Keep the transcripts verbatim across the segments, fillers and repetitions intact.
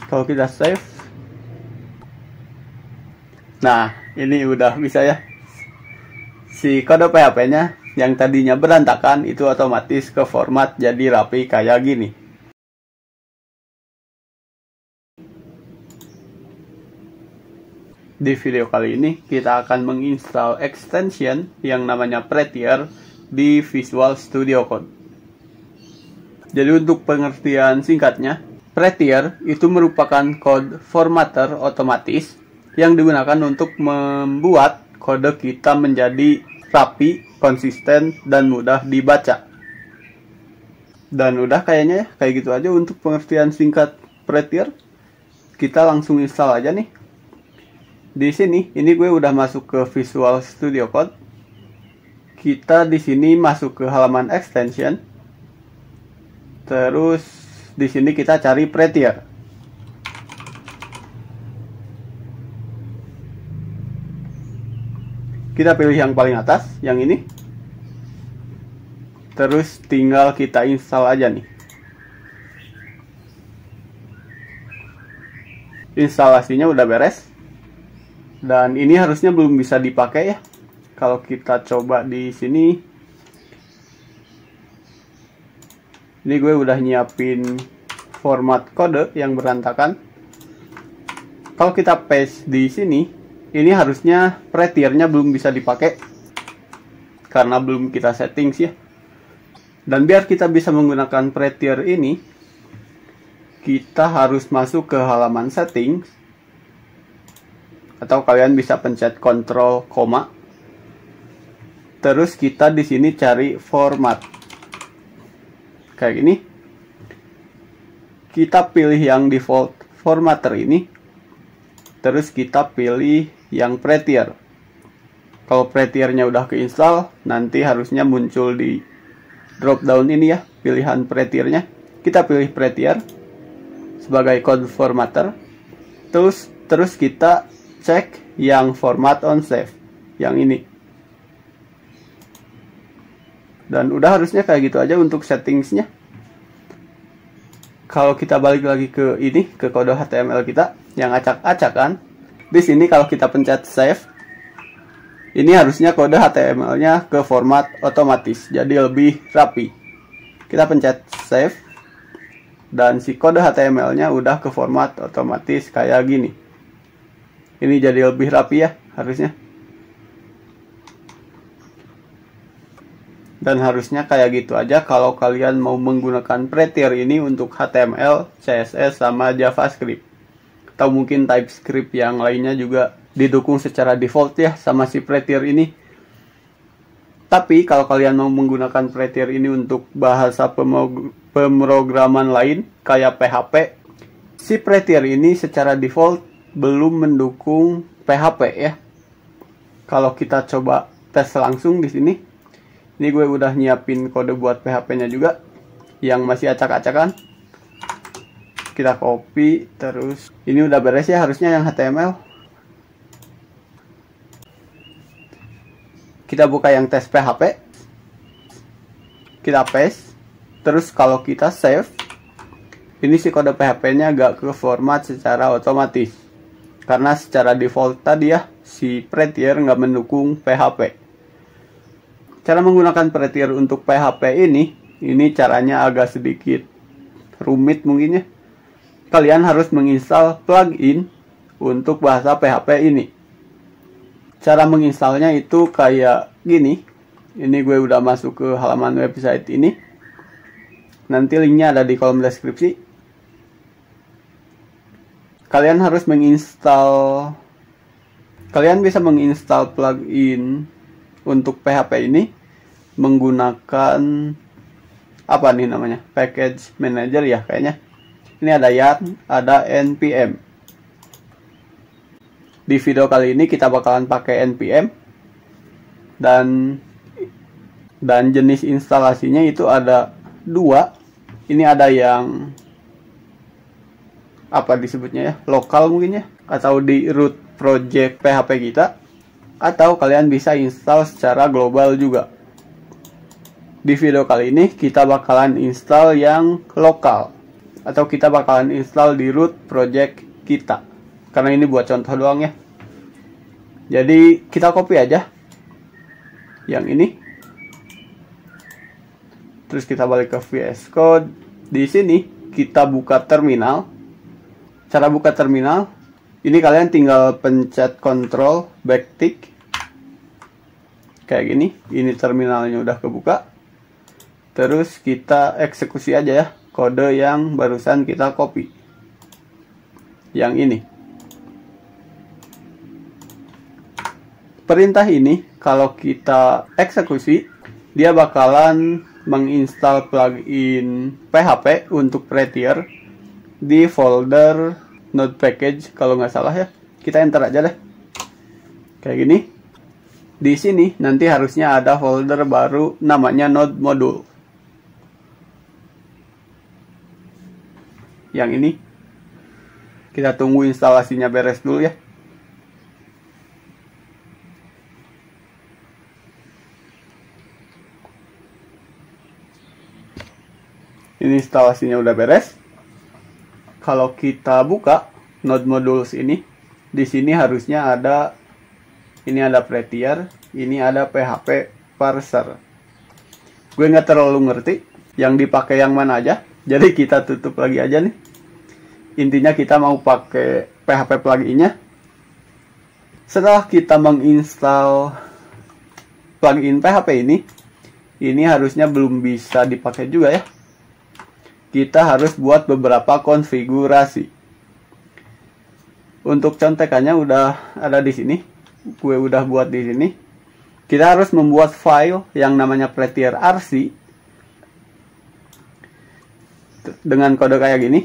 Kalau kita save, nah ini udah bisa ya. Si kode P H P-nya yang tadinya berantakan itu otomatis ke format jadi rapi kayak gini. Di video kali ini kita akan menginstal extension yang namanya Prettier di Visual Studio Code. Jadi untuk pengertian singkatnya, Prettier itu merupakan code formatter otomatis yang digunakan untuk membuat kode kita menjadi rapi, konsisten, dan mudah dibaca. Dan udah kayaknya ya, kayak gitu aja untuk pengertian singkat Prettier. Kita langsung install aja nih. Di sini, ini gue udah masuk ke Visual Studio Code. Kita di sini masuk ke halaman extension. Terus di sini kita cari Prettier. Kita pilih yang paling atas, yang ini. Terus tinggal kita install aja nih. Instalasinya udah beres. Dan ini harusnya belum bisa dipakai ya. Kalau kita coba di sini, ini gue udah nyiapin format kode yang berantakan. Kalau kita paste di sini, ini harusnya Prettiernya belum bisa dipakai karena belum kita settings ya. Dan biar kita bisa menggunakan Prettier ini, kita harus masuk ke halaman settings. Atau kalian bisa pencet Ctrl koma. Terus kita di sini cari format. Kayak gini. Kita pilih yang default formatter ini. Terus kita pilih yang Prettier. Kalau Prettiernya udah keinstall, nanti harusnya muncul di drop down ini ya, pilihan Prettiernya. Kita pilih Prettier sebagai code formatter. Terus terus kita cek yang format on save, yang ini. Dan udah harusnya kayak gitu aja untuk settingsnya. Kalau kita balik lagi ke ini, ke kode H T M L kita yang acak-acakan, di sini kalau kita pencet save, ini harusnya kode H T M L-nya ke format otomatis, jadi lebih rapi. Kita pencet save, dan si kode H T M L-nya udah ke format otomatis kayak gini. Ini jadi lebih rapi ya, harusnya. Dan harusnya kayak gitu aja kalau kalian mau menggunakan Prettier ini untuk H T M L, C S S, sama JavaScript. Atau mungkin TypeScript yang lainnya juga didukung secara default ya sama si Prettier ini. Tapi kalau kalian mau menggunakan Prettier ini untuk bahasa pemrograman lain kayak P H P, si Prettier ini secara default belum mendukung P H P ya. Kalau kita coba tes langsung di sini, ini gue udah nyiapin kode buat P H P-nya juga yang masih acak-acakan. Kita copy, terus ini udah beres ya harusnya yang H T M L. Kita buka yang tes P H P. Kita paste. Terus kalau kita save, ini si kode P H P-nya gak ke format secara otomatis. Karena secara default tadi ya, si Prettier nggak mendukung P H P. Cara menggunakan Prettier untuk P H P ini, ini caranya agak sedikit rumit mungkin ya. Kalian harus menginstal plugin untuk bahasa P H P ini. Cara menginstalnya itu kayak gini. Ini gue udah masuk ke halaman website ini. Nanti linknya ada di kolom deskripsi. Kalian harus menginstal, kalian bisa menginstal plugin untuk P H P ini menggunakan apa nih namanya, package manager ya kayaknya. Ini ada yarn, ada N P M. Di video kali ini kita bakalan pakai N P M, dan dan jenis instalasinya itu ada dua. Ini ada yang apa disebutnya ya, lokal mungkin ya, atau di root project P H P kita, atau kalian bisa install secara global juga. Di video kali ini kita bakalan install yang lokal. atau kita bakalan install di root project kita, karena ini buat contoh doang ya. Jadi kita copy aja yang ini, terus kita balik ke V S Code. Di sini kita buka terminal. Cara buka terminal ini kalian tinggal pencet Ctrl backtick kayak gini. Ini terminalnya udah kebuka. Terus kita eksekusi aja ya kode yang barusan kita copy, yang ini. Perintah ini kalau kita eksekusi, dia bakalan menginstal plugin P H P untuk Prettier di folder node package kalau nggak salah ya. Kita enter aja deh kayak gini. Di sini nanti harusnya ada folder baru namanya node module, yang ini. Kita tunggu instalasinya beres dulu ya. Ini instalasinya udah beres. Kalau kita buka node modules ini, di sini harusnya ada, ini ada Prettier, ini ada P H P parser. Gue nggak terlalu ngerti yang dipakai yang mana aja, jadi kita tutup lagi aja nih. Intinya kita mau pakai P H P pluginnya. Setelah kita menginstal plugin P H P ini, ini harusnya belum bisa dipakai juga ya. Kita harus buat beberapa konfigurasi. Untuk contekannya udah ada di sini. Gue udah buat di sini. Kita harus membuat file yang namanya Prettier R C dengan kode kayak gini.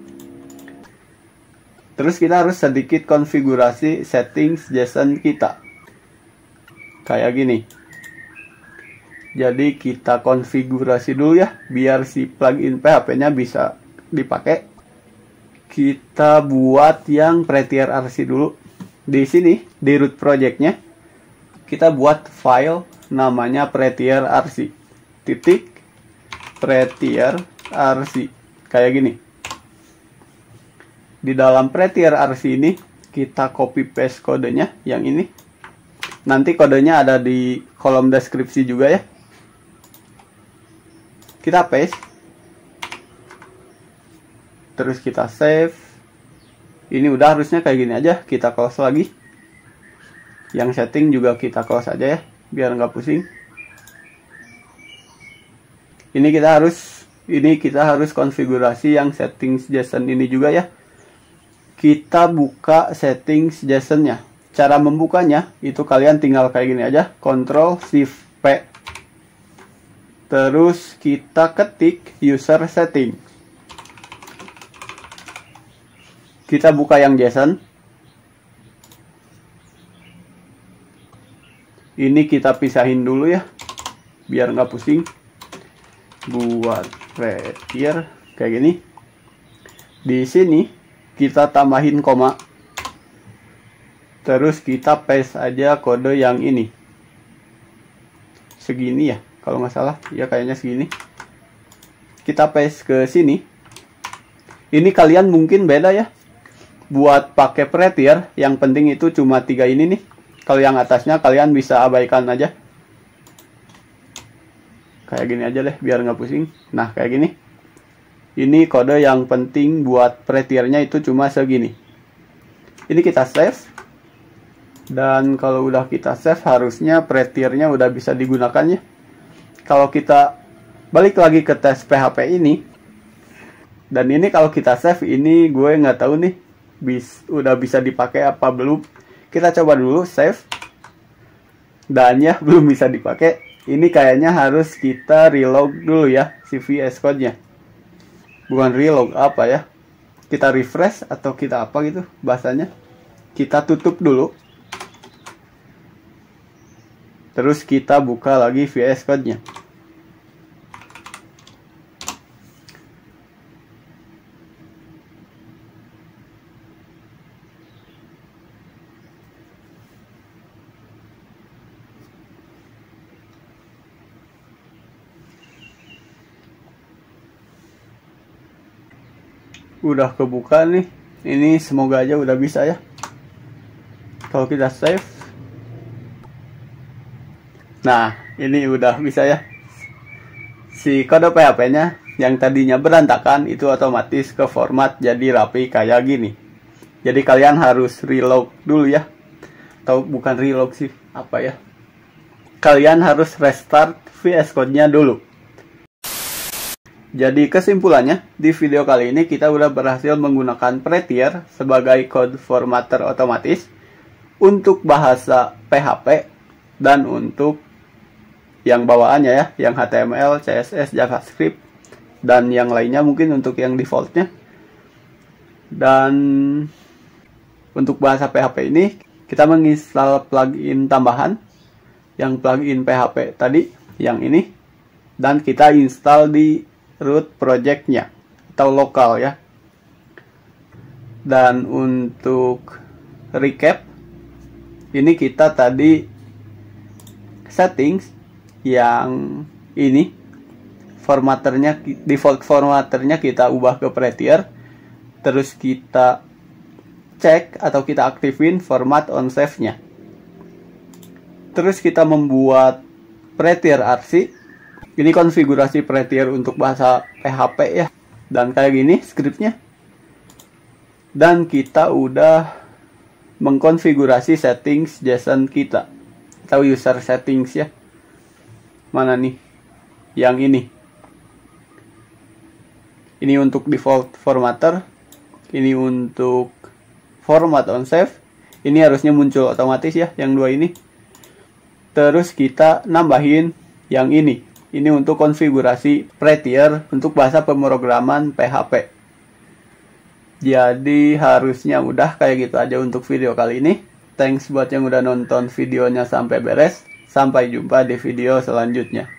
Terus kita harus sedikit konfigurasi settings JSON kita kayak gini. Jadi kita konfigurasi dulu ya, biar si plugin P H P-nya bisa dipakai. Kita buat yang Prettier R C dulu. Di sini, di root project-nya, kita buat file namanya Prettier R C. Titik Prettier R C. Kayak gini. Di dalam Prettier R C ini, kita copy paste kodenya, yang ini. Nanti kodenya ada di kolom deskripsi juga ya. Kita paste, terus kita save. Ini udah harusnya kayak gini aja. Kita close lagi. Yang setting juga kita close aja ya, biar nggak pusing. Ini kita harus, ini kita harus konfigurasi yang settings JSON ini juga ya. Kita buka settings JSON-nya. Cara membukanya itu kalian tinggal kayak gini aja, Ctrl Shift P. Terus kita ketik user setting. Kita buka yang JSON. Ini kita pisahin dulu ya, biar nggak pusing. Buat Prettier kayak gini. Di sini kita tambahin koma. Terus kita paste aja kode yang ini. Segini ya. Kalau nggak salah, ya kayaknya segini. Kita paste ke sini. Ini kalian mungkin beda ya. Buat pakai Prettier, yang penting itu cuma tiga ini nih. Kalau yang atasnya kalian bisa abaikan aja. Kayak gini aja deh, biar nggak pusing. Nah, kayak gini. Ini kode yang penting buat Prettier-nya itu cuma segini. Ini kita save. Dan kalau udah kita save, harusnya Prettier-nya udah bisa digunakan ya. Kalau kita balik lagi ke tes P H P ini, dan ini kalau kita save, ini gue nggak tahu nih bis, udah bisa dipakai apa belum. Kita coba dulu save, dan ya belum bisa dipakai. Ini kayaknya harus kita relog dulu ya si V S Code-nya. Bukan relog, apa ya, kita refresh atau kita apa gitu bahasanya. Kita tutup dulu, terus kita buka lagi V S Code-nya. udah kebuka nih. Ini semoga aja udah bisa ya. Kalau kita save, nah ini udah bisa ya. Si kode P H P-nya yang tadinya berantakan itu otomatis ke format jadi rapi kayak gini. Jadi kalian harus reload dulu ya. Atau bukan reload sih, apa ya? Kalian harus restart V S Code-nya dulu. Jadi kesimpulannya, di video kali ini kita udah berhasil menggunakan Prettier sebagai code formatter otomatis untuk bahasa P H P dan untuk yang bawaannya ya, yang H T M L, C S S, JavaScript, dan yang lainnya mungkin untuk yang defaultnya. Dan untuk bahasa P H P ini, kita menginstal plugin tambahan, yang plugin P H P tadi, yang ini, dan kita install di root project-nya atau lokal ya. Dan untuk recap, ini kita tadi settings yang ini formatternya, default formatternya kita ubah ke Prettier, terus kita cek atau kita aktifin format on save-nya, terus kita membuat Prettier R C. Ini konfigurasi Prettier untuk bahasa P H P ya. Dan kayak gini scriptnya. Dan kita udah mengkonfigurasi settings JSON kita. Atau user settings ya. Mana nih? Yang ini. Ini untuk default formatter. Ini untuk format on save. Ini harusnya muncul otomatis ya, yang dua ini. Terus kita nambahin yang ini. Ini untuk konfigurasi Prettier untuk bahasa pemrograman P H P. Jadi harusnya udah kayak gitu aja untuk video kali ini. Thanks buat yang udah nonton videonya sampai beres. Sampai jumpa di video selanjutnya.